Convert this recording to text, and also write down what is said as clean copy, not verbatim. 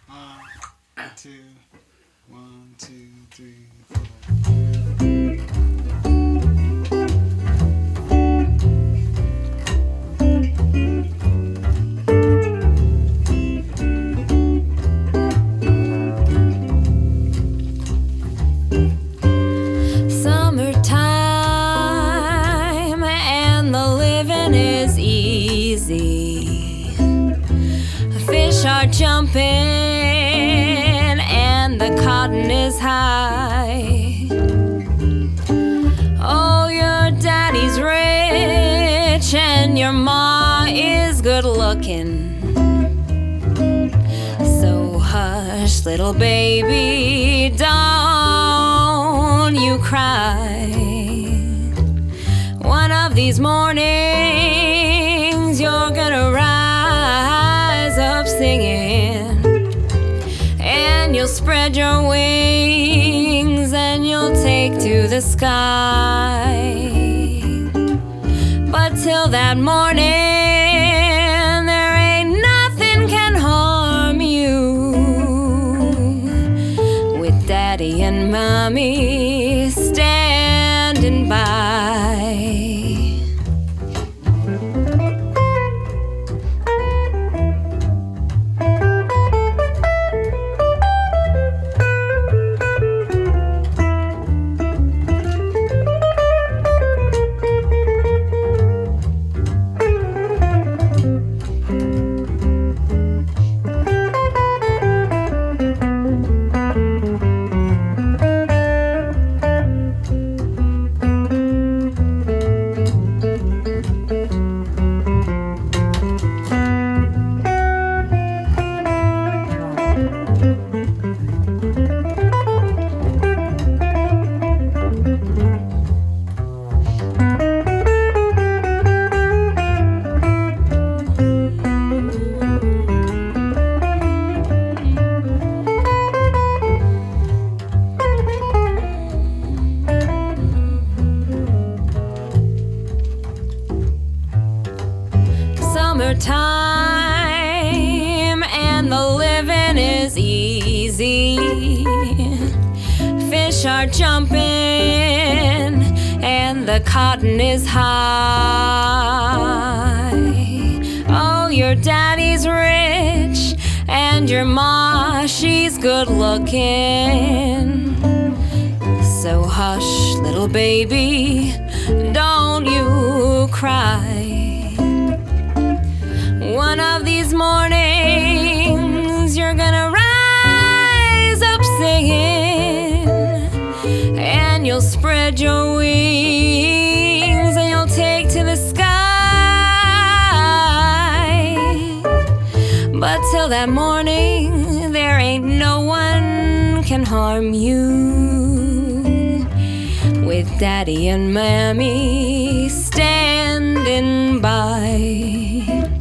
Two, 1, 2, 3, 4. Summertime and the living is easy. Fish are jumping and the cotton is high. Oh, your daddy's rich and your ma is good looking. So hush, little baby, don't you cry. One of these mornings you're gonna rise up singing, and you'll spread your wings and you'll take to the sky. But till that morning, there ain't nothing can harm you, with Daddy and Mommy standing by. Summertime and the living is easy. Fish are jumping and the cotton is high. Oh, your daddy's rich and your ma, she's good looking. So hush, little baby, don't you cry. One of these mornings you're gonna rise up singing, and you'll spread your wings and you'll take to the sky. But till that morning, there ain't no one can harm you, with Daddy and Mommy standing by.